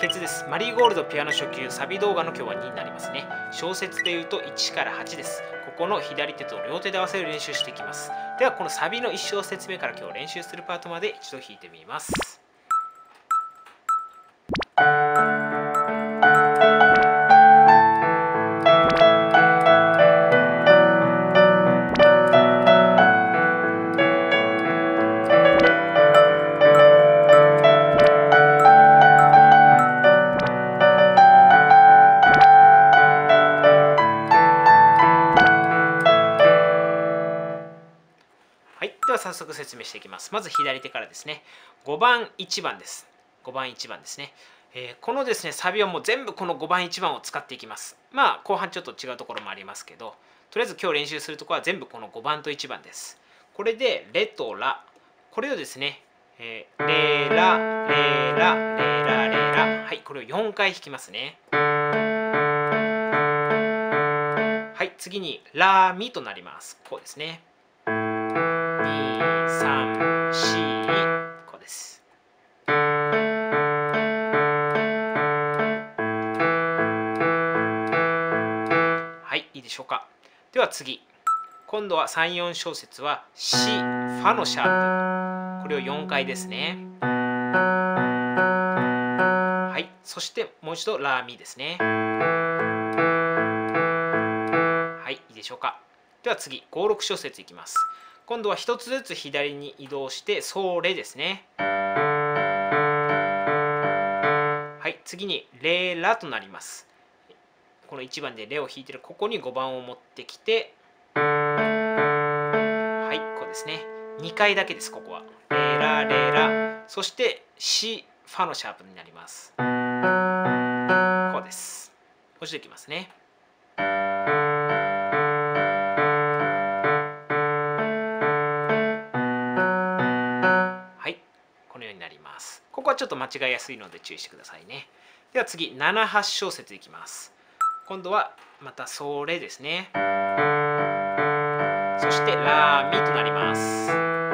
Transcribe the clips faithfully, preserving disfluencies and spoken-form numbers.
別です。マリーゴールドピアノ初級サビ動画の今日はにになりますね。小節で言うといちからはちです。ここの左手と両手で合わせる練習していきます。ではこのサビのいち小節目から今日練習するパートまで一度弾いてみます。はい、では早速説明していきます。まず左手からですね。ごばんいちばんです。ごばんいちばんですね。えー、このですね、サビはもう全部このごばんいちばんを使っていきます。まあ後半ちょっと違うところもありますけど、とりあえず今日練習するところは全部このごばんといちばんです。これでレとラ、これをですね、えー、レラ、レラ、レラ、レラ、はい、これをよんかい弾きますね。はい、次にラミとなります。こうですね。に、さん、よん、こうです。はい、いいでしょうか。では次。今度はさん、よん小節はシ、ファのシャープ。これをよんかいですね。はい、そしてもう一度ラミですね。はい、いいでしょうか。では次、ご、ろく小節いきます。今度は一つずつ左に移動してソレですね。はい、次にレラとなります。このいちばんでレを弾いてるここにごばんを持ってきて、はい、こうですね。にかいだけです、ここは。レラレラ、そしてシ、ファのシャープになります。こうです。もう一度いきますね。はい、このようになります。ここはちょっと間違いやすいので注意してくださいね。では次、なな、はち小節いきます。今度はまたソレですね。そしてラミとなります。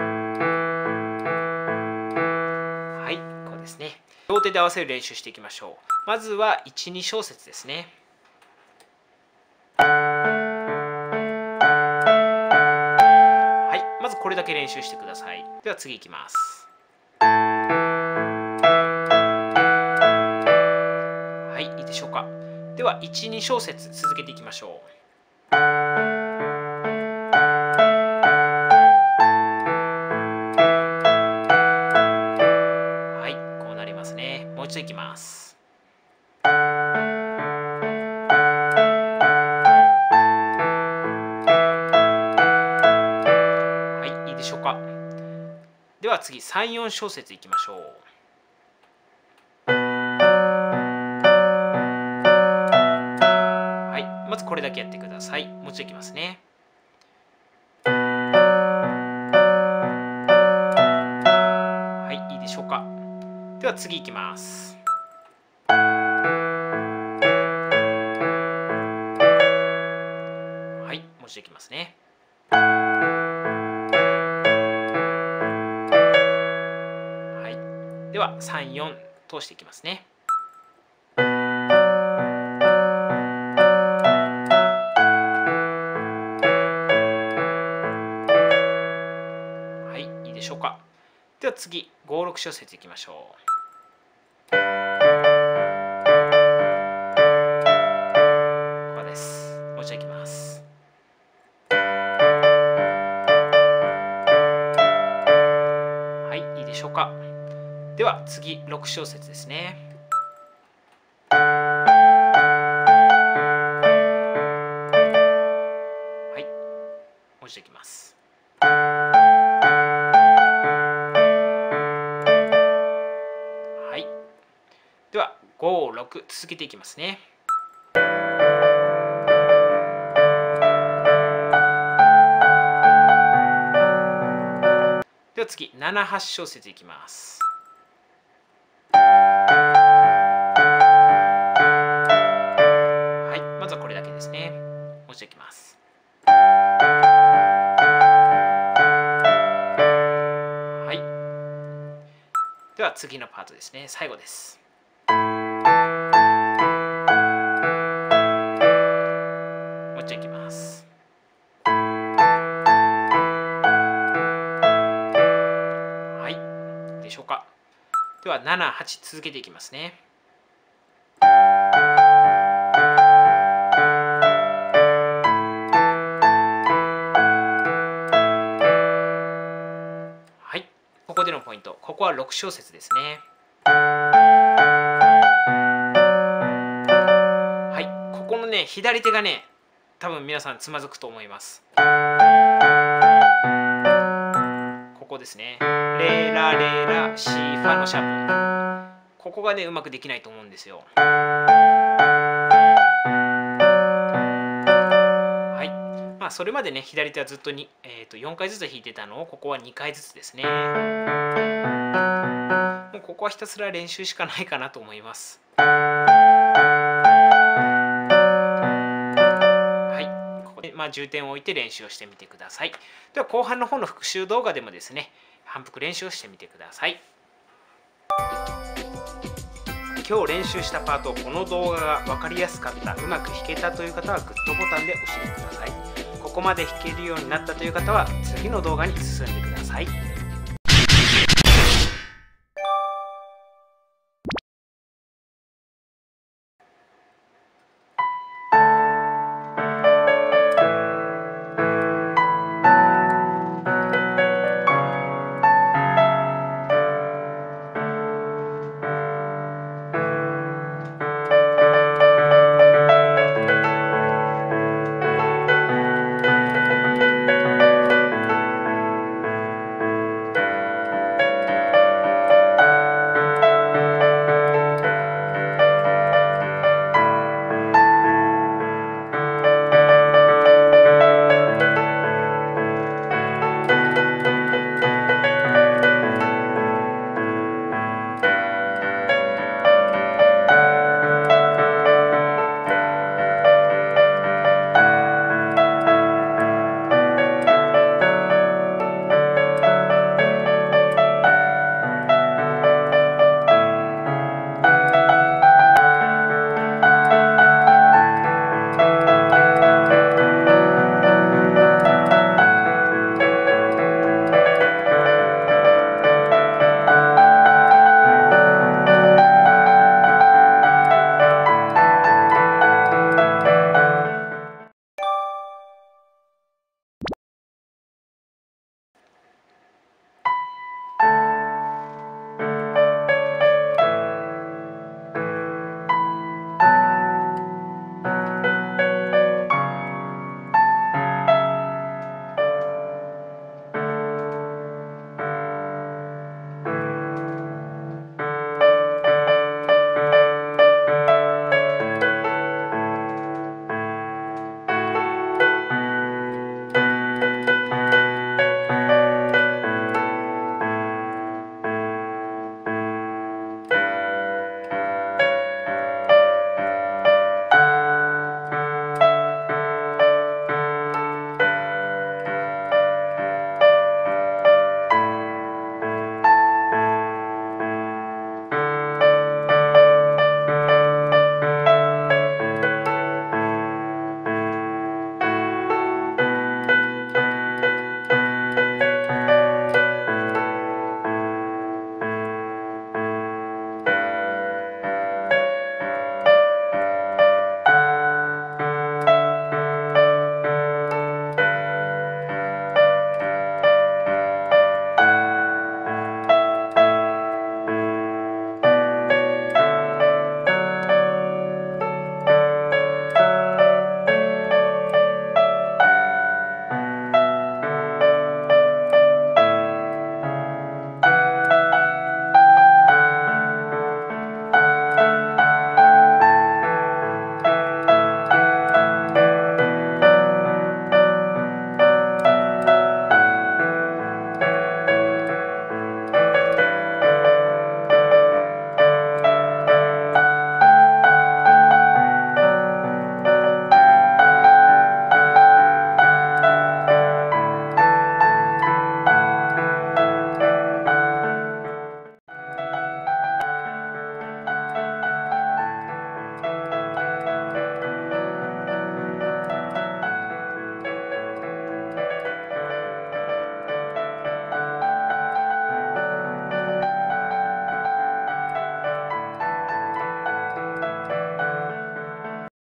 はい、こうですね。両手で合わせる練習していきましょう。まずはいち、に小節ですね。はい、まずこれだけ練習してください。では次いきます。はい、いいでしょうか。ではいち、に小節続けていきましょう。はい、こうなりますね。もう一度いきます。はい、いいでしょうか。では次、さん、よん小節いきましょう。はい、まずこれだけやってください。もう一度いきますね。はい、いいでしょうか。では次いきます。はい、もう一度いきますね。はい、ではさん、よん通していきますね。はい、いいでしょうか。では次、ご、ろく小節いきましょう。こうです。もう一度いきます。はい、いいでしょうか。では次、ろく小節ですね。はい、もう一度いきます。はい。ではご、ろく続けていきますね。では次、なな、はち小節いきます。はい、まずはこれだけですね。もう一度いきます。はい。では次のパートですね。最後です。はではなな、はち続けていきますね。はい、ここでのポイント、ここはろく小節ですね。はい、ここのね左手がね多分皆さんつまずくと思います。ここですね。レラレラシファのシャープ、ここがねうまくできないと思うんですよ。はい、まあそれまでね左手はずっとに、えー、とよんかいずつ弾いてたのをここはにかいずつですね。もうここはひたすら練習しかないかなと思います。まあ、重点を置いて練習をしてみてください。では後半の方の復習動画でもですね、反復練習をしてみてください。今日練習したパート、この動画が分かりやすかった、うまく弾けたという方はグッドボタンで押してください。ここまで弾けるようになったという方は次の動画に進んでください。